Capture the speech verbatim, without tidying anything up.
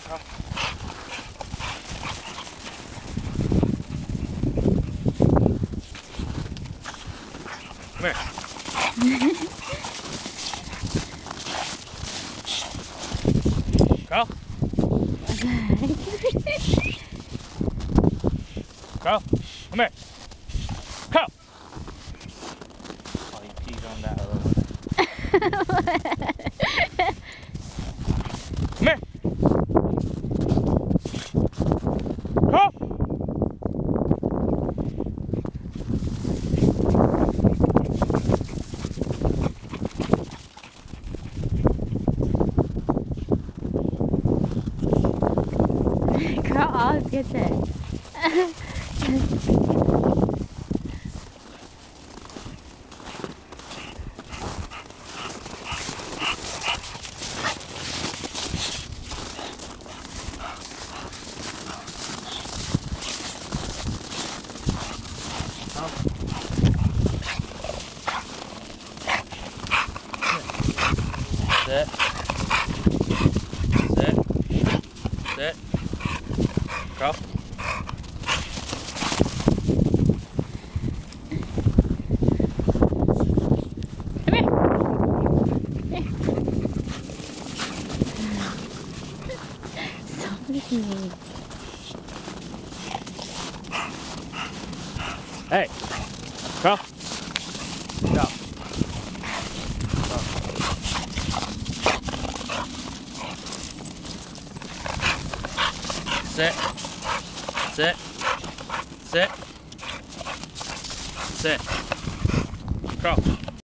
Come here. Go. Go. Come here. Go. Oh, you peed on that a little bit. Come here. Go. Girl, always gets it. Sit. Sit. Sit. Go. Come here. So mean. Hey. Go. Go. Sit. Sit. Sit. Sit. Go.